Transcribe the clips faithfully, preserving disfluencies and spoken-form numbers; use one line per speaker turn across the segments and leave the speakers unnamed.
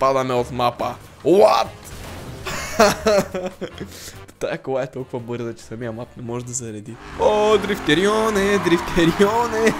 падаме от мапа. What? Тая кола е толкова бърза, че самия мап не може да зареди. О, дрифтерионе, дрифтерионе.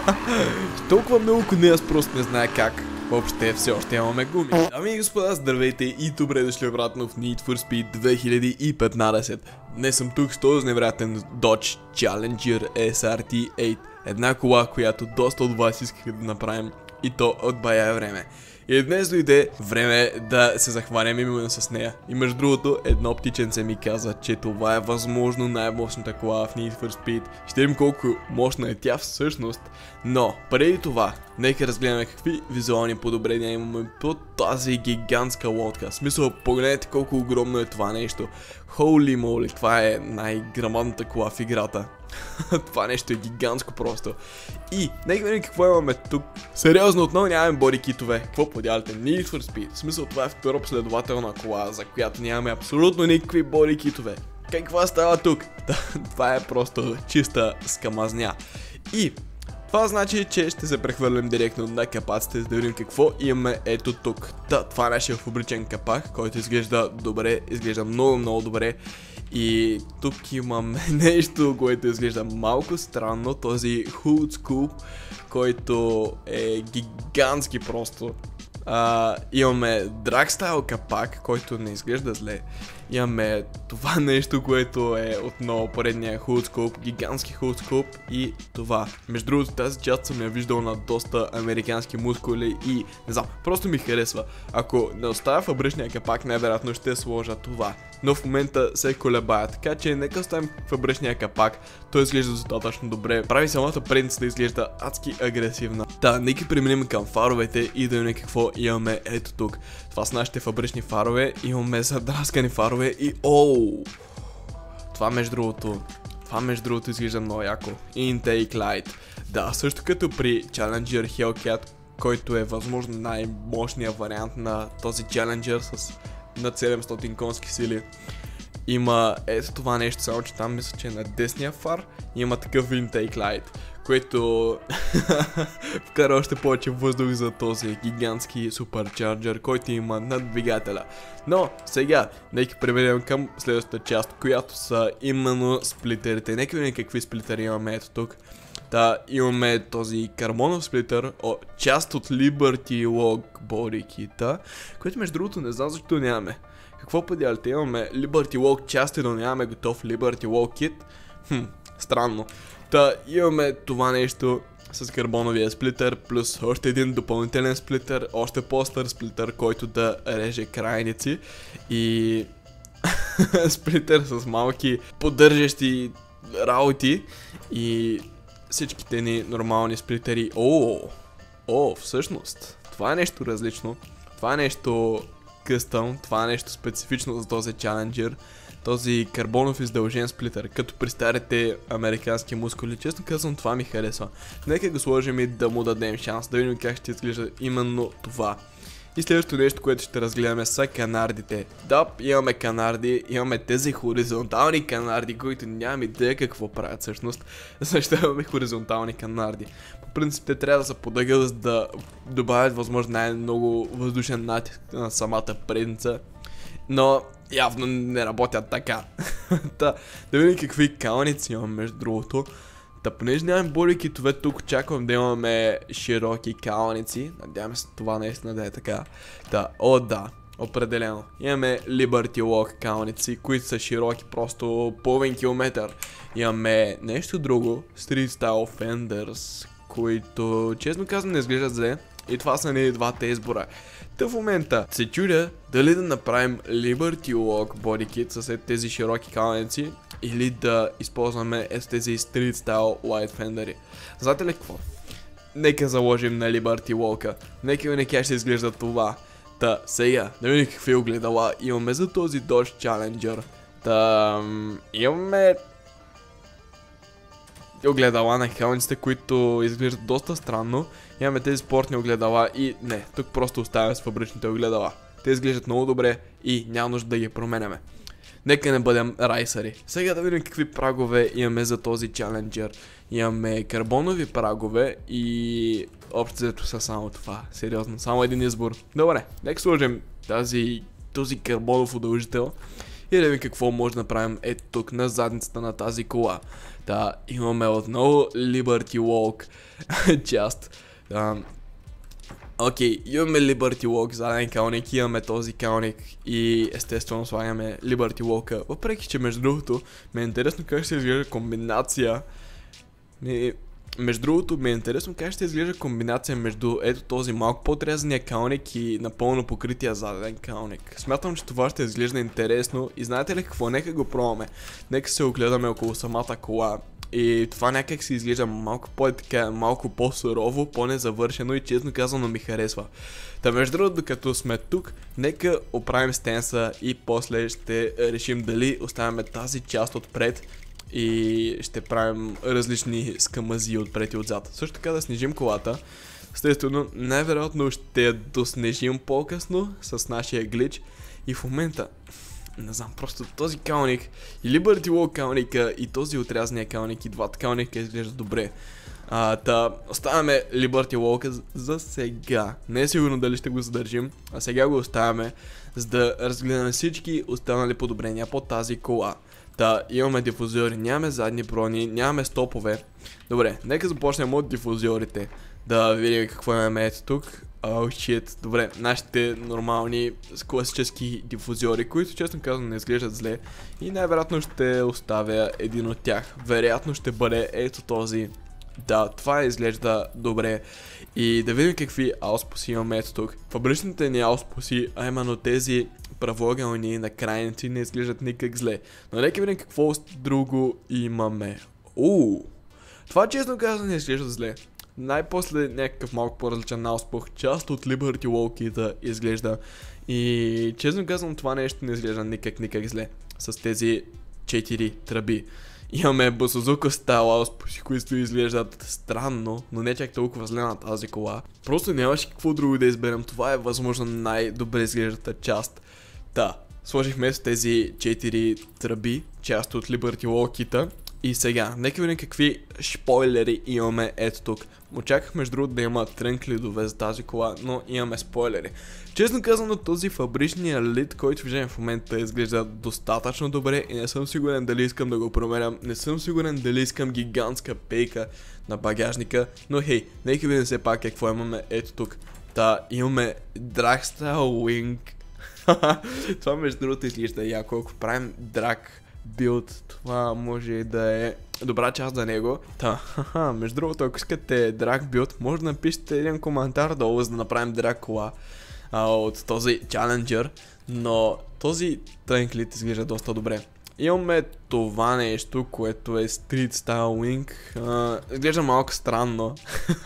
Толкова много коне, аз просто не знае как. Въобще все още имаме гуми. Дами и господа, здравейте и добре дошли обратно в Need for Speed две хиляди и петнадесет. Днес съм тук с този невероятен Dodge Challenger ес ар ти осем. Една кола, която доста от вас искаха да направим, и то от бая време. И днес дойде време да се захванем именно с нея. И между другото, едно птиченце ми каза, че това е възможно най-мощната кола в Need for Speed. Ще видим колко мощна е тя всъщност. Но, преди това, нека разгледаме какви визуални подобрения имаме по тази гигантска лодка. В смисъл, погледнете колко огромно е това нещо. Holy moly, това е най-грамадната кола в играта. Това нещо е гигантско просто. И нека видим какво имаме тук. Сериозно, отново нямаме бодикитове. Какво подялите? Need for Speed. В смисъл, това е втора последователна кола, за която нямаме абсолютно никакви бодикитове. Какво става тук? Това е просто чиста скамазня. И това значи, че ще се прехвърлим директно на капаците, за да видим какво имаме ето тук. Да, това е нашия фабричен капак, който изглежда добре, изглежда много много добре. И тук имаме нещо, което изглежда малко странно, този Hood Scoop, който е гигантски просто. Uh, имаме Drag Style капак, който не изглежда зле. Имаме това нещо, което е отново поредния Hood Scoop, гигантски Hood Scoop и това. Между другото, тази част съм я виждал на доста американски мускули и не знам, просто ми харесва. Ако не оставя фабричния капак, най-вероятно ще сложа това. Но в момента се колебая, така че нека оставим фабричния капак. Той изглежда достатъчно добре. Прави самата предница да изглежда адски агресивна. Та, нека преминем към фаровете и да видим какво имаме ето тук. Това са нашите фабрични фарове. Имаме задраскани фарове и оу! Това между другото, това между другото изглежда много яко. Intake Light. Да, също като при Challenger Hellcat, който е възможно най-мощният вариант на този Challenger с над седемстотин конски сили. Има ето това нещо, само че там мисля, че е на десния фар има такъв Intake Light, което вкара още повече въздух за този гигантски суперчарджер, който има над двигателя. Но сега, нека преминем към следващата част, която са именно сплитерите. Нека видим какви сплитери имаме ето тук. Да, имаме този карбонов сплитър, о, част от Liberty Log Body Kit, който между другото не знам защо нямаме. Какво подялите? Имаме Liberty Log части, но нямаме готов Liberty Log Kit. Хм, странно. Та, имаме това нещо с карбоновия сплитър, плюс още един допълнителен сплитър, още по-стар сплитър, който да реже крайници. И сплитър с малки поддържащи работи. И всичките ни нормални сплитери. О, о, всъщност, това е нещо различно. Това е нещо къстъм, това е нещо специфично за този Challenger. Този карбонов издължен сплитър, като при старите американски мускули. Честно казвам, това ми харесва. Нека го сложим и да му дадем шанс, да видим как ще изглежда именно това. И следващото нещо, което ще разгледаме, са канардите. Да, имаме канарди, имаме тези хоризонтални канарди, които нямам идея какво правят всъщност. Защо имаме хоризонтални канарди? По принцип те трябва да се подъгат, за да добавят възможно най-много въздушен натиск на самата предница. Но явно не работят така. Та, да видим какви калници имаме между другото. Та, понеже нямаме бодикитове, тук очаквам да имаме широки калници. Надявам се това наистина да е така. Та, о да, определено. Имаме Liberty Log калници, които са широки просто половин километър. Имаме нещо друго, Street Style Fenders, които честно казвам не изглеждат зле. И това са ни двата избора. Та в момента се чудя дали да направим Liberty Log Body Kit с тези широки калници или да използваме тези Street Style Light Fenders. Знаете ли какво? Нека заложим на Liberty Log-а. Нека видим как ще изглежда това. Та сега, да видим какви огледала имаме за този Dodge Challenger. Та имаме огледала на калниците, които изглеждат доста странно. Имаме тези спортни огледала и не, тук просто оставяме с фабричните огледала. Те изглеждат много добре и няма нужда да ги променяме. Нека не бъдем райсари. Сега да видим какви прагове имаме за този чаленджер. Имаме карбонови прагове и общо взето са само това. Сериозно, само един избор. Добре, нека сложим тази, този карбонов удължител и да видим какво може да направим ето тук на задницата на тази кола. Да, имаме отново Liberty Walk част. Да. Окей, имаме Liberty Walk, заден калник, имаме този калник и естествено слагаме Liberty Walk. Въпреки че между другото ми е интересно как ще изглежда комбинация. Ми, между другото ми е интересно как ще изглежда комбинация между ето този малко по-отрязания калник и напълно покрития заден калник. Смятам, че това ще изглежда интересно и знаете ли какво? Нека го пробваме. Нека се огледаме около самата кола. И това някак се изглежда малко по-така, малко по-сурово, по-незавършено и честно казано ми харесва. Та между другото, докато сме тук, нека оправим стенса и после ще решим дали оставяме тази част отпред и ще правим различни скамази отпред и отзад. Също така да снижим колата. Естествено, най-вероятно ще я доснежим по-късно с нашия глич и в момента не знам, просто този калник и Liberty Walk калника и този отрязания калник и двата калника изглеждат добре. А, та, оставяме Liberty Walk за сега. Не е сигурно дали ще го задържим, а сега го оставяме, за да разгледаме всички останали подобрения по тази кола. Та, имаме дифузиори, нямаме задни брони, нямаме стопове. Добре, нека започнем от дифузиорите. Да видим какво имаме ето тук. Oh shit, добре, нашите нормални класически дифузиори, които честно казвам не изглеждат зле и най-вероятно ще оставя един от тях. Вероятно ще бъде ето този. Да, това изглежда добре. И да видим какви ауспуси имаме ето тук. Фабричните ни ауспуси, а именно тези правоъгълни на крайници не изглеждат никак зле. Но нека видим какво друго имаме. Ууу, това честно казвам не изглежда зле. Най-после някакъв малко по-различен ауспух, част от Liberty Walk-ите изглежда и честно казвам това нещо не изглежда никак никак зле с тези четири тръби. Имаме Босозуко стайл ауспухи, които изглеждат странно, но не чак толкова зле на тази кола. Просто нямаше какво друго да изберем, това е възможно най-добре изглеждата част. Да, сложихме с тези четири тръби, част от Liberty Walk-ите. И сега, нека видим какви спойлери имаме ето тук. Очаквах между другото да има трънк лидове за тази кола, но имаме спойлери. Честно казано, този фабричния лид, който виждам в момента изглежда достатъчно добре и не съм сигурен дали искам да го променям. Не съм сигурен дали искам гигантска пейка на багажника, но хей, нека видим все пак какво имаме ето тук. Та, имаме Drag Style Wing. Това между другото изглежда яко, ако правим драг билд, това може да е добра част за него. Та, хаха, между другото, ако искате драг билд, може да напишете един коментар долу, за да направим драг кола а, от този чаленджер, но този трънк лид изглежда доста добре. Имаме това нещо, което е Street Style Wing, а, изглежда малко странно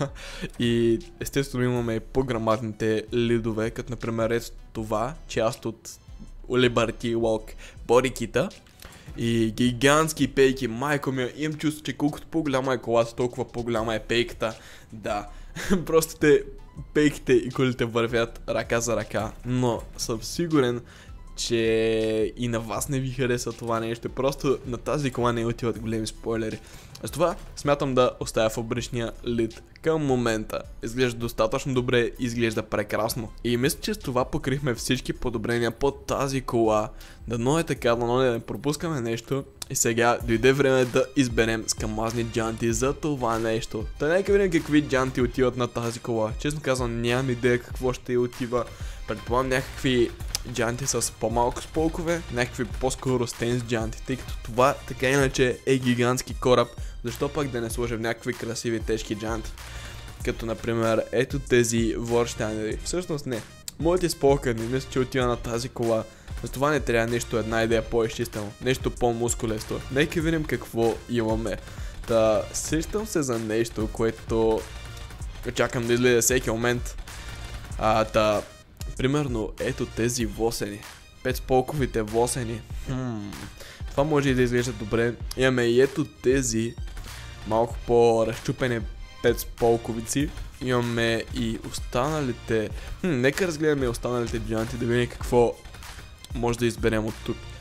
и естествено имаме по-грамадните лидове, като например ето това, част от Liberty Walk бодикита. И гигантски пейки, майко ми, имам чувство, че колкото по-голяма е колата, толкова по-голяма е пейката. Да, просто те пейките и колите вървят ръка за ръка, но съм сигурен, че и на вас не ви хареса това нещо, просто на тази кола не отиват големи спойлери. С това смятам да оставя фабричния лид към момента. Изглежда достатъчно добре, изглежда прекрасно. И мисля, че с това покрихме всички подобрения под тази кола. Дано е така, дано не пропускаме нещо. И сега дойде време да изберем скамазни джанти за това нещо. Та нека видим какви джанти отиват на тази кола. Честно казвам, нямам идея какво ще отива. Предполагам някакви джанти с по-малко сполкове, някакви по-скоро стенс джанти, тъй като това така иначе е гигантски кораб, защо пък да не сложим някакви красиви тежки джанти, като например ето тези ворштайнери. Всъщност не, моите сполкани мисля, че отива на тази кола, за това не трябва нещо една идея по-изчистено, нещо по-мускулесто. Нека видим какво имаме. Та сещам се за нещо, което чакам да излезе всеки момент. А, та примерно, ето тези восени. Петсполковите восени. Хм, това може и да изглежда добре. Имаме и ето тези малко по-разчупени петсполковици. Имаме и останалите. Хм, нека разгледаме останалите джанти да видим какво може да изберем от тук.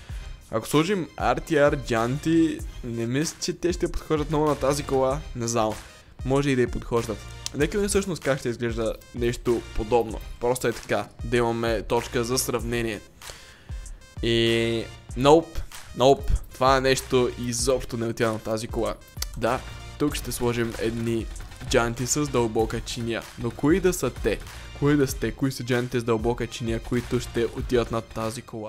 Ако сложим ар ти ар джанти, не мисля, че те ще подхождат много на тази кола. Не знам. Може и да й подхождат. Нека ми всъщност как ще изглежда нещо подобно. Просто е така, да имаме точка за сравнение. И... Nope, nope. Това е нещо изобщо не отива на тази кола. Да, тук ще сложим едни джанти с дълбока чиния. Но кои да са те? Кои да сте? Кои са джантите с дълбока чиния, които ще отидат на тази кола?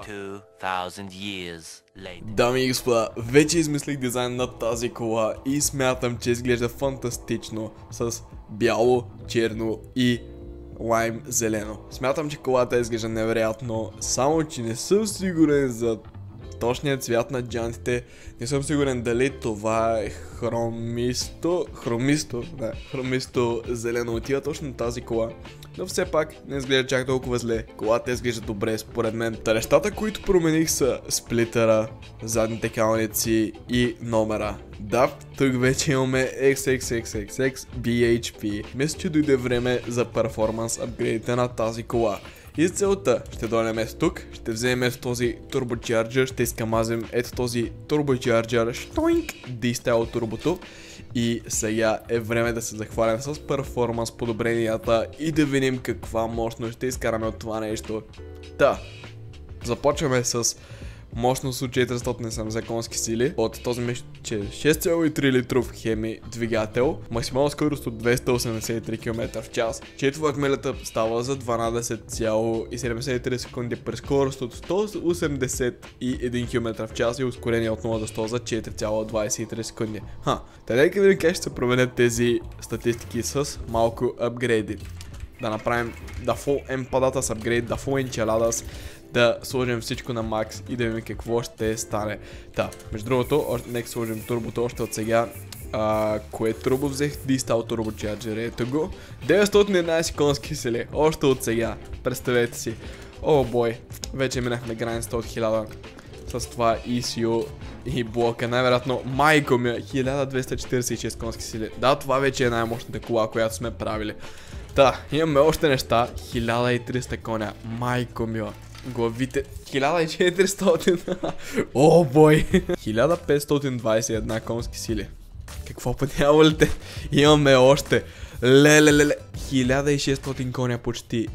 Дами и господа, вече измислих дизайн на тази кола и смятам, че изглежда фантастично с бяло, черно и лайм зелено. Смятам, че колата изглежда невероятно, само че не съм сигурен за точният цвят на джантите. Не съм сигурен дали това е хромисто, хромисто, да, хромисто зелено отива точно на тази кола. Но все пак не изглежда чак толкова зле. Колата изглежда добре според мен. Та нещата, които промених са сплитъра, задните калници и номера. Да, тук вече имаме икс икс икс икс икс би ейч пи. Мисля, че дойде време за перформанс апгрейдите на тази кола. И за целта ще дойдем ето тук, ще вземем ето този турбочарджер, ще изкамазим ето този турбочарджер, штоинк, D-Style турбото. И сега е време да се захвалим с перформанс подобренията и да видим каква мощност ще изкараме от това нещо. Та, започваме с мощност от четиристотин и седемдесет конски сили от този шест цяло и три литров хеми двигател, максимална скорост от двеста осемдесет и три километра в час, чието влакмелята става за дванадесет цяло и седемдесет и три секунди при скорост от сто осемдесет и един километра в час и ускорение от нула до сто за четири цяло двадесет и три секунди. Ха, тъй нека видим как ще се променят тези статистики с малко апгрейди. Да направим да full емпадата с апгрейд, да full енчеладас, да сложим всичко на макс и да видим какво ще стане. Та, между другото, нека сложим турбото още от сега. А, кое турбо взех? D-Style турбочарджер, ето го. деветстотин и единадесет конски сили, още от сега. Представете си. О, бой, вече минахме границата от хиляда. С това и си ю и блока, най-вероятно майко ми, хиляда двеста четиридесет и шест конски сили. Да, това вече е най-мощната кола, която сме правили. Та, имаме още неща, хиляда и триста коня, майко ми. Главите хиляда и четиристотин. О, бой. хиляда петстотин двадесет и една конски сили. Какво подявалите? Имаме още. Леле, леле. хиляда и шестстотин коня почти.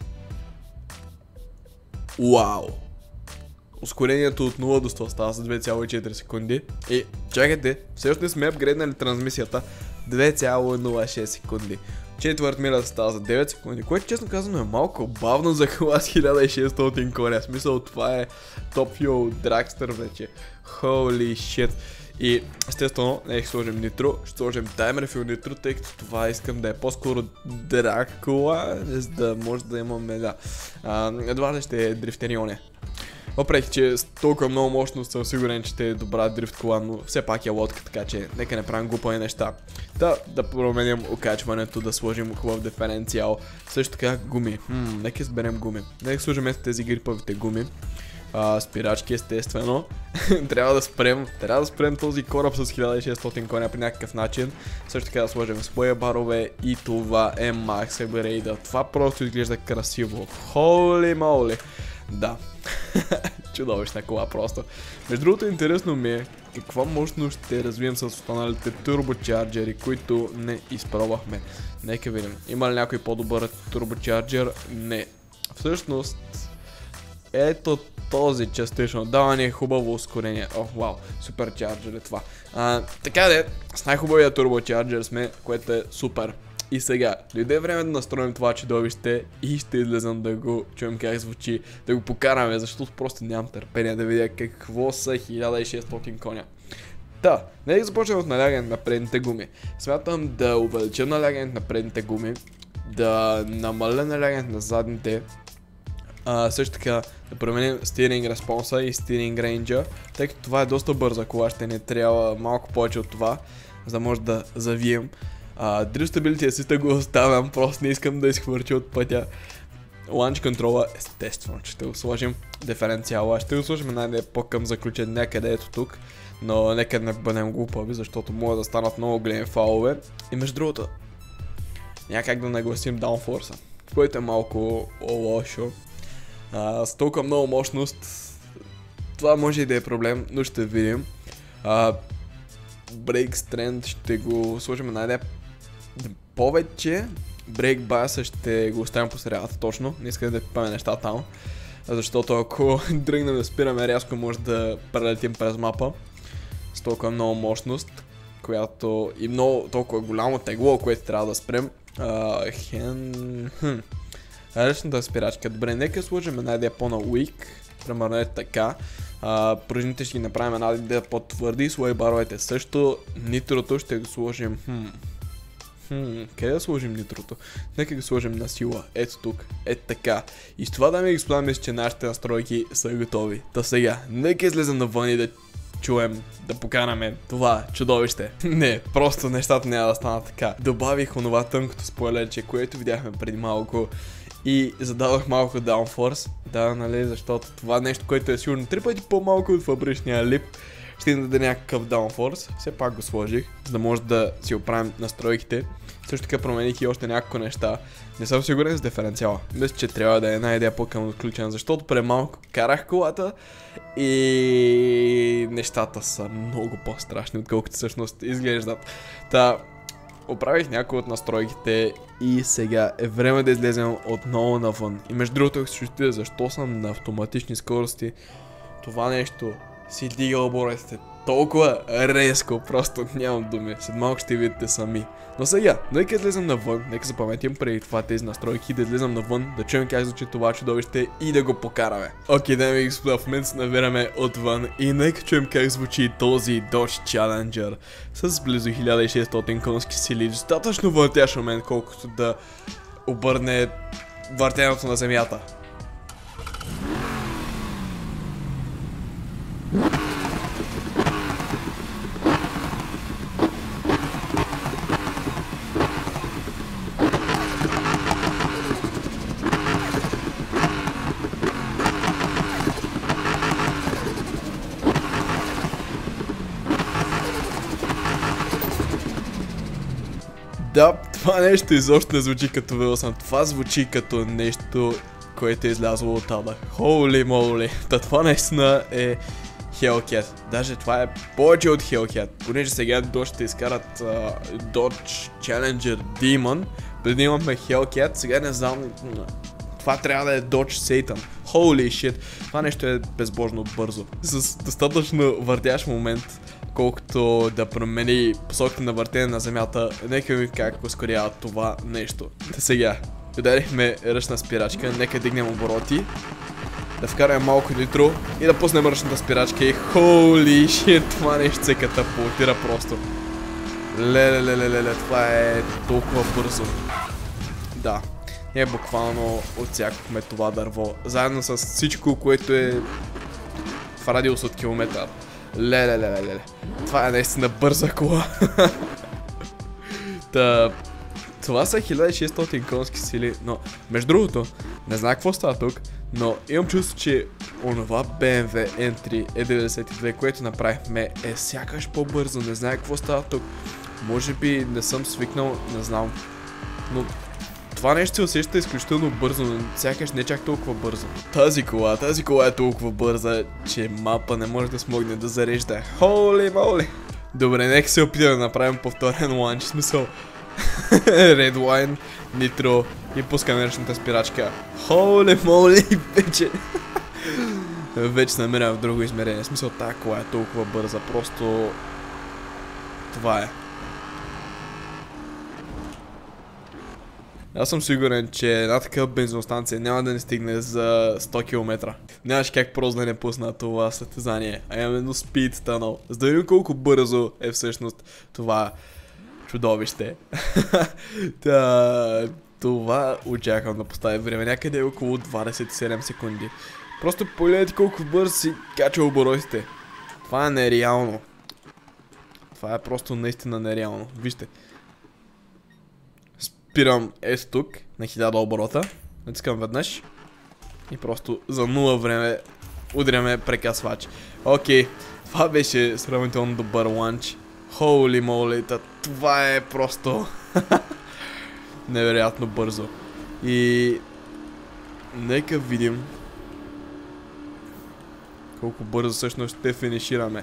Вау. Ускорението от нула до сто става за две цяло и четири секунди. И чакайте, все още не сме апгрейднали трансмисията. две цяло нула и шест секунди. Четвърт милята става за девет секунди, което честно казано е малко бавно за кола с хиляда и шестстотин коня. В смисъл, това е Top Fuel Dragster вече. Holy shit. И естествено, нека сложим нитро, ще сложим таймер фил нитро, тъй като това искам да е по-скоро драг кола, за да може да имаме, да. А, едва ли ще е дрифтерионе. Въпреки, че с толкова много мощност съм сигурен, че ще е добра дрифт кола, но все пак е лодка, така че нека не правим глупави неща. Да, да променим окачването, да сложим хубав диференциал. Също така гуми. Хм, нека изберем гуми. Нека сложим тези грипавите гуми. А, спирачки естествено. Трябва да спрем. Трябва да спрем този кораб с хиляда и шестстотин коня по някакъв начин. Също така да сложим споя барове и това е макс апгрейда. Това просто изглежда красиво. Holy moly. Да. Чудовищна кола просто. Между другото интересно ми е каква мощност ще развием с останалите турбочарджери, които не изпробвахме. Нека видим. Има ли някой по-добър турбочарджер? Не. Всъщност, ето този частично дава ни е хубаво ускорение. О, вау, суперчарджер е това. А, така де, с най-хубавия турбочарджер сме, което е супер. И сега, дойде време да настроим това чудовище и ще излезам да го чуем как звучи, да го покараме, защото просто нямам търпение да видя какво са хиляда и шестстотин коня. Та, нека започнем от налягане на предните гуми. Смятам да увелича налягането на предните гуми, да намаля налягането на задните, а, също така да променим стиринг респонса и стиринг рейнджа, тъй като това е доста бърза кола, ще ни трябва малко повече от това, за да може да завием. Drift Stability Assist го оставям, просто не искам да изхвърча от пътя. Launch контрола, естествено, че ще го сложим диференциала, ще го сложим най-не по-към заключен някъде ето тук, но нека не бъдем глупави, защото могат да станат много големи фалове. И между другото, някак да нагласим Downforce, което е малко лошо. А, с толкова много мощност това може и да е проблем, но ще видим. А, Break Strand ще го сложим на идея повече. Break Bass ще го оставим по средата точно. Не искам да пипаме неща там. Защото ако дръгнем да спираме рязко, може да прелетим през мапа. С толкова много мощност, която и много толкова голямо тегло, което трябва да спрем. Uh, хен... Хм. Ръчната спирачка. Добре, нека сложим една идея по-на weak. Примерно е така. Uh, пружините ще ги направим една идея по-твърди. Слой баровете също. Нитрото ще го сложим... Хм. Хм, къде да сложим нитрото? Нека го сложим на сила. Ето тук. Ето така. И с това, дами и господа, мисля, че нашите настройки са готови. Та сега, нека излезем навън и да чуем, да покараме това чудовище. Не, просто нещата няма да станат така. Добавих онова тънкото спойлерче, което видяхме преди малко и зададох малко downforce. Да, нали, защото това нещо, което е сигурно три пъти по-малко от фабричния лип, ще им даде някакъв downforce. Все пак го сложих, за да може да си оправим настройките. Също така промених и още няколко неща. Не съм сигурен с диференциала. Мисля, че трябва да е една идея по-към отключена, защото преди малко карах колата и нещата са много по-страшни, отколкото всъщност изглеждат. Та, оправих някои от настройките и сега е време да излезем отново навън. И между другото, ако се чувствате защо съм на автоматични скорости, това нещо си дига оборотите толкова резко, просто нямам думи. След малко ще видите сами. Но сега, нека излезем навън, нека запаметим преди това тези настройки, да излезем навън, да чуем как звучи това чудовище и да го покараме. Окей, дами и господа, в момента се набираме отвън и нека чуем как звучи този Dodge Challenger с близо хиляда и шестстотин конски сили. Достатъчно въртящ момент, колкото да обърне въртеното на земята. Да, това нещо изобщо не звучи като Wilson, това звучи като нещо, което е излязло от ада. Holy moly! Та това наистина е Hellcat. Даже това е повече от Hellcat. Понеже сега Dodge ще изкарат uh, Dodge Challenger Demon. Преди имахме Hellcat, сега не знам... Това трябва да е Dodge Satan. Holy shit! Това нещо е безбожно бързо. С достатъчно въртящ момент, колкото да промени посоката на въртене на земята, нека ви как ускорява това нещо. Та сега, ударихме ръчна спирачка, нека дигнем обороти, да вкараме малко нитро и да пуснем ръчната спирачка и holy shit, това нещо се катапултира просто. Леле, леле, леле, това е толкова бързо. Да, ние буквално отсякохме това дърво, заедно с всичко, което е в радиус от километър. Леле, леле, леле. Това е наистина бърза кола. Та, това са хиляда и шестстотин конски сили, но между другото, не знам какво става тук, но имам чувство, че онова би ем дабълю ем три и деветдесет и две, което направихме, е сякаш по-бързо. Не знам какво става тук. Може би не съм свикнал, не знам. Но това нещо се усеща изключително бързо, но сякаш не чак толкова бързо. Тази кола, тази кола е толкова бърза, че мапа не може да смогне да зарежда. Holy moly! Добре, нека се опитаме да направим повторен ланч, в смисъл Red Wine, Nitro и пускаме ръчната спирачка. Holy moly, вече вече се намираме в друго измерение, в смисъл тази кола е толкова бърза, просто това е. Аз съм сигурен, че една такава бензиностанция няма да не стигне за сто километра. Нямаш как просто да не пусна това състезание, а именно Speed Tunnel. За да видим колко бързо е всъщност това чудовище. Та, това очаквам да поставя време. Някъде е около двадесет и седем секунди. Просто погледайте колко бързо си кача оборотите. Това е нереално. Това е просто наистина нереално. Вижте. Спирам ето тук на хиляда оборота. Натискам веднъж. И просто за нула време удряме прекъсвач. Окей. Това беше сравнително добър ланч. Holy moly. Това е просто невероятно бързо. И нека видим колко бързо всъщност ще финишираме.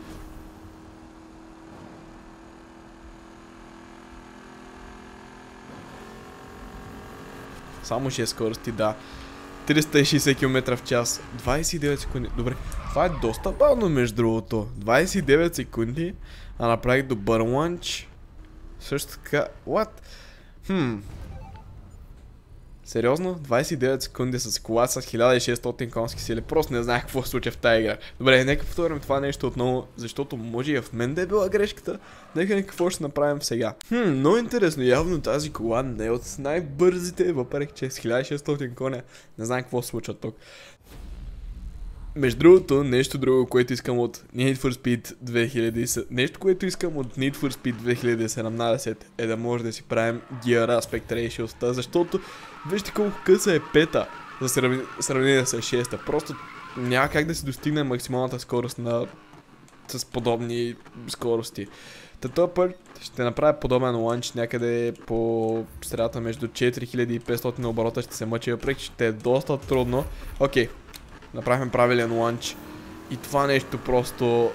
Само шест скорости, да. триста и шейсет километра в час. двайсет и девет секунди. Добре, това е доста бавно между другото. двайсет и девет секунди, а направих добър лънч. Също така, what? Хм. Сериозно? двайсет и девет секунди с кола с хиляда и шестстотин конски сили. Просто не знаех какво се случва в тази игра. Добре, нека повторим това нещо отново, защото може и в мен да е била грешката. Нека не какво ще направим сега. Хм, много интересно. Явно тази кола не е от най-бързите, въпреки че е с хиляда и шестстотин коня. Не знам какво се случва тук. Между другото, нещо друго, което искам от Need for Speed две хиляди и седемнадесет, нещо, което искам от Need for Speed две хиляди и седемнадесет е да може да си правим Gear Aspect Ratio, защото вижте колко къса е пета за сравнение с шеста. Просто няма как да си достигне максималната скорост на с подобни скорости. Та този път ще направя подобен лънч някъде по средата между четири хиляди и петстотин оборота. Ще се мъчи, въпреки че ще е доста трудно. Окей. Направихме правилен лънч и това нещо просто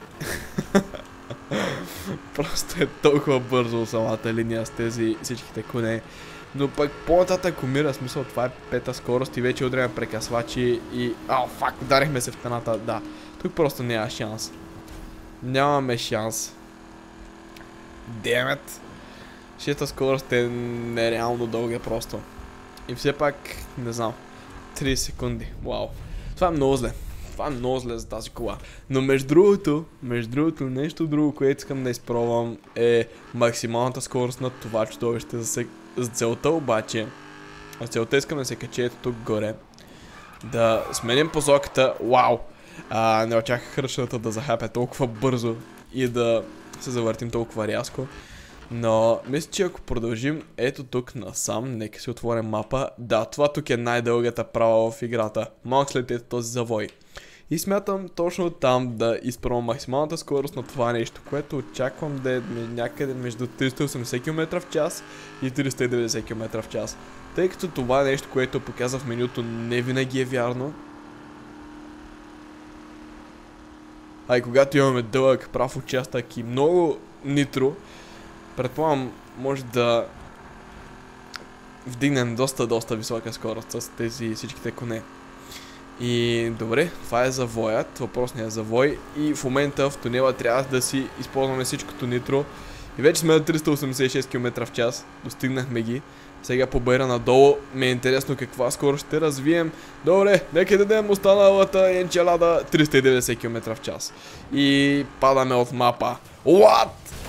просто е толкова бързо самата линия с тези всичките коне. Но пък по-нататък умира, смисъл това е пета скорост и вече удряме прекъсвачи и... Ау, фак, ударихме се в стената, да. Тук просто няма шанс. Нямаме шанс. Демет. Шеста скорост е нереално дълга просто. И все пак, не знам, трийсет секунди, вау. Това е много зле. Това е много зле за тази кола. Но между другото, между другото, нещо друго, което искам да изпробвам е максималната скорост на това чудовище. За, се... за целта обаче, за целта искам да се качи ето тук горе. Да сменим посоката. Вау! А, не очаквах ръчната да захапя толкова бързо и да се завъртим толкова рязко. Но мисля, че ако продължим ето тук насам, нека си отворим мапа. Да, това тук е най-дългата права в играта. Малко след ето този завой. И смятам точно там да изпробвам максималната скорост на това нещо, което очаквам да е някъде между триста и осемдесет километра в час и триста и деветдесет километра в час. Тъй като това е нещо, което показва в менюто, не винаги е вярно. А и когато имаме дълъг прав участък и много нитро, предполагам, може да вдигнем доста, доста висока скорост с тези всичките коне. И добре, това е завоят, въпросният завой и в момента в тунела трябва да си използваме всичкото нитро. И вече сме на триста осемдесет и шест километра в час, достигнахме ги. Сега по бейра надолу ми е интересно каква скорост ще развием. Добре, нека дадем останалата енчелада триста и деветдесет километра в час. И падаме от мапа. What?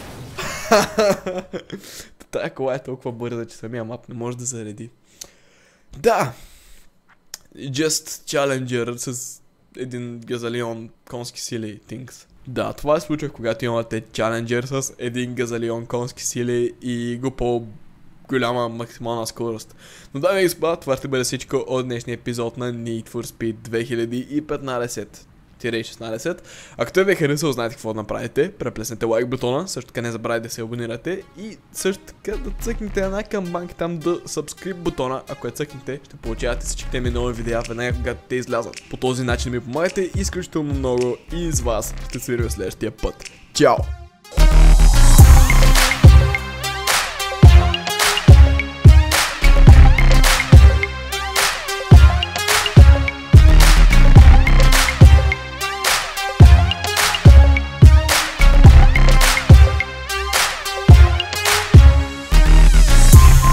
Тая кола е толкова бърза, че самия мап не може да зареди. Да! Just Challenger с един газалион конски сили things. Да, това е случай, когато имате Challenger с един газалион конски сили и го по голяма максимална скорост. Но дами и господа, това ще бъде всичко от днешния епизод на Need for Speed две хиляди и петнадесет шестнадесет. Ако той ви е харесал, знаете какво да направите. Преплеснете лайк бутона, също така не забравяйте да се абонирате и също така да цъкнете една камбанка там до subscribe бутона. Ако я цъкнете, ще получавате всичките ми нови видеа веднага когато те излязат. По този начин ми помагате изключително много и с вас ще се видим следващия път. Чао!